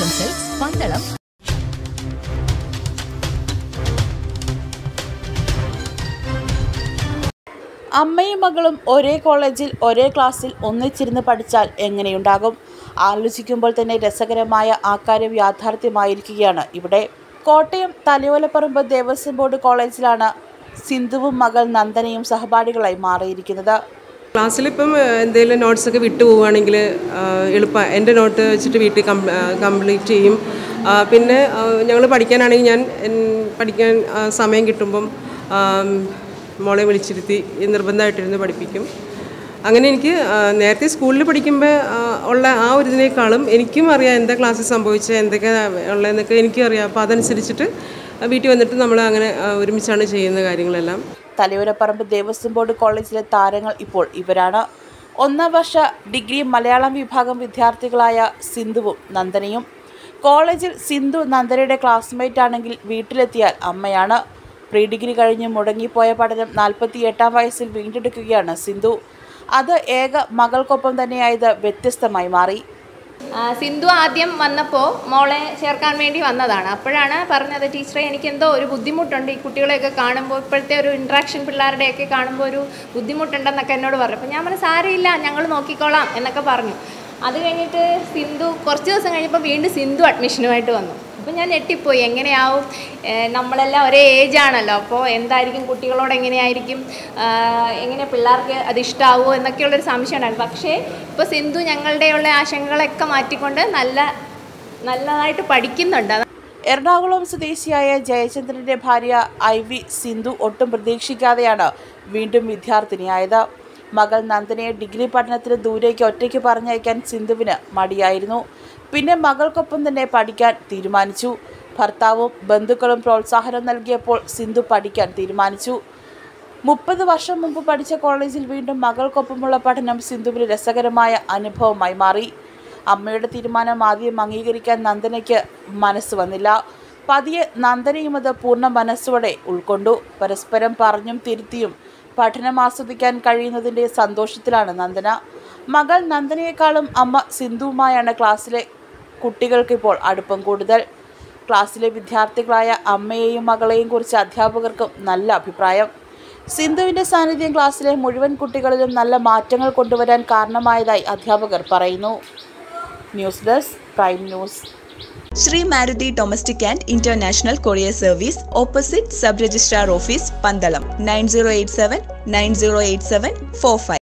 Silks, Pandalam. അമ്മയും മകളും ഒരേ കോളേജിൽ ഒരേ ക്ലാസ്സിൽ ഒന്നിച്ചിരുന്ന് പഠിച്ചാൽ എങ്ങനെയുണ്ടാകും? ആലോചിക്കുമ്പോൾ തന്നെ രസകരമായ ആകാര്യം യാഥാർത്ഥ്യമായിരിക്കുകയാണ് ഇവിടെ. കോട്ടയം തലയോലപ്പറമ്പ് ദേവസ്വം ബോർഡ് കോളേജിലാണ് സിന്ധുവും മകൾ നന്ദനയും സഹപാഠികളായി മാറിയിരിക്കുന്നത്. ക്ലാസ്സിലിപ്പം എന്തെങ്കിലും നോട്ട്സൊക്കെ വിട്ടു പോവുകയാണെങ്കിൽ എളുപ്പം എൻ്റെ നോട്ട് വെച്ചിട്ട് വീട്ടിൽ കംപ്ലീറ്റ് ചെയ്യും. പിന്നെ ഞങ്ങൾ പഠിക്കാനാണെങ്കിൽ ഞാൻ പഠിക്കാൻ സമയം കിട്ടുമ്പം മോളെ വിളിച്ചിരുത്തി നിർബന്ധമായിട്ടിരുന്ന് പഠിപ്പിക്കും. അങ്ങനെ എനിക്ക് നേരത്തെ സ്കൂളിൽ പഠിക്കുമ്പോൾ ഉള്ള ആ ഒരു ഇതിനേക്കാളും എനിക്കും അറിയാം എന്താ ക്ലാസ്സിൽ സംഭവിച്ചത്, എന്തൊക്കെ ഉള്ളതെന്നൊക്കെ എനിക്കും അറിയാം. അപ്പോൾ അതനുസരിച്ചിട്ട് വീട്ടിൽ വന്നിട്ട് നമ്മൾ അങ്ങനെ ഒരുമിച്ചാണ് ചെയ്യുന്ന കാര്യങ്ങളെല്ലാം. തലയോലപ്പറമ്പ് ദേവസ്വം ബോർഡ് കോളേജിലെ താരങ്ങൾ ഇപ്പോൾ ഇവരാണ്. 1ാം വർഷ ഡിഗ്രി മലയാളം വിഭാഗം വിദ്യാർത്ഥികളായ സിന്ധുവും നന്ദനയും. കോളേജിൽ സിന്ധു നന്ദനയുടെ ക്ലാസ്മേറ്റ് ആണെങ്കിൽ വീട്ടിലെത്തിയാൽ അമ്മയാണ്. പ്രീ ഡിഗ്രി കഴിഞ്ഞ് മുടങ്ങിപ്പോയ പഠനം 48ാം വയസ്സിൽ വീണ്ടെടുക്കുകയാണ് സിന്ധു. അത് ഏക മകൾക്കൊപ്പം തന്നെയായത് വ്യത്യസ്തമായി മാറി. സിന്ധു ആദ്യം വന്നപ്പോൾ മോളെ ചേർക്കാൻ വേണ്ടി വന്നതാണ്. അപ്പോഴാണ് പറഞ്ഞത്, ടീച്ചറെ എനിക്കെന്തോ ഒരു ബുദ്ധിമുട്ടുണ്ട്, ഈ കുട്ടികളെയൊക്കെ കാണുമ്പോൾ ഇപ്പോഴത്തെ ഒരു ഇൻട്രാക്ഷൻ പിള്ളേരുടെയൊക്കെ കാണുമ്പോൾ ഒരു ബുദ്ധിമുട്ടുണ്ടെന്നൊക്കെ എന്നോട് പറഞ്ഞു. അപ്പോൾ ഞാൻ പറഞ്ഞു സാരമില്ല, ഞങ്ങൾ നോക്കിക്കോളാം എന്നൊക്കെ പറഞ്ഞു. അത് കഴിഞ്ഞിട്ട് സിന്ധു കുറച്ച് ദിവസം കഴിഞ്ഞപ്പോൾ വീണ്ടും സിന്ധു അഡ്മിഷനുമായിട്ട് വന്നു. അപ്പോൾ ഞാൻ ഞെട്ടിപ്പോയി, എങ്ങനെയാവും, നമ്മളെല്ലാം ഒരേ ഏജാണല്ലോ, അപ്പോൾ എന്തായിരിക്കും കുട്ടികളോട് എങ്ങനെയായിരിക്കും, എങ്ങനെ പിള്ളേർക്ക് അത് ഇഷ്ടമാവുമോ എന്നൊക്കെയുള്ളൊരു സംശയം ഉണ്ടായിരുന്നു. പക്ഷേ ഇപ്പോൾ സിന്ധു ഞങ്ങളുടെയുള്ള ആശങ്കകളൊക്കെ മാറ്റിക്കൊണ്ട് നല്ലതായിട്ട് പഠിക്കുന്നുണ്ട്. എറണാകുളം സ്വദേശിയായ ജയചന്ദ്രൻ്റെ ഭാര്യ IV സിന്ധു ഒട്ടും പ്രതീക്ഷിക്കാതെയാണ് വീണ്ടും വിദ്യാർത്ഥിനിയായത്. മകൾ നന്ദനയെ ഡിഗ്രി പഠനത്തിന് ദൂരേക്ക് ഒറ്റയ്ക്ക് പറഞ്ഞയക്കാൻ സിന്ധുവിന് മടിയായിരുന്നു. പിന്നെ മകൾക്കൊപ്പം തന്നെ പഠിക്കാൻ തീരുമാനിച്ചു. ഭർത്താവും ബന്ധുക്കളും പ്രോത്സാഹനം നൽകിയപ്പോൾ സിന്ധു പഠിക്കാൻ തീരുമാനിച്ചു. 30 വർഷം മുമ്പ് പഠിച്ച കോളേജിൽ വീണ്ടും മകൾക്കൊപ്പമുള്ള പഠനം സിന്ധുവിന് രസകരമായ അനുഭവമായി മാറി. അമ്മയുടെ തീരുമാനം ആദ്യം അംഗീകരിക്കാൻ നന്ദനയ്ക്ക് മനസ്സ് വന്നില്ല. പതിയെ നന്ദനയും അത് പൂർണ്ണ മനസ്സോടെ ഉൾക്കൊണ്ടു. പരസ്പരം പറഞ്ഞും തിരുത്തിയും പഠനം ആസ്വദിക്കാൻ കഴിയുന്നതിൻ്റെ സന്തോഷത്തിലാണ് നന്ദന. മകൾ നന്ദനയെക്കാളും അമ്മ സിന്ധുവുമായാണ് ക്ലാസ്സിലെ കുട്ടികൾക്കിപ്പോൾ അടുപ്പം കൂടുതൽ. ക്ലാസ്സിലെ വിദ്യാർത്ഥികളായ അമ്മയെയും മകളെയും കുറിച്ച് അധ്യാപകർക്കും നല്ല അഭിപ്രായം. സിന്ധുവിൻ്റെ സാന്നിധ്യം ക്ലാസ്സിലെ മുഴുവൻ കുട്ടികളിലും നല്ല മാറ്റങ്ങൾ കൊണ്ടുവരാൻ കാരണമായതായി അധ്യാപകർ പറയുന്നു. News desk prime news. Sri Maruti Domestic and International Courier Service, opposite Sub Registrar Office, Pandalam, 9087 9087 45.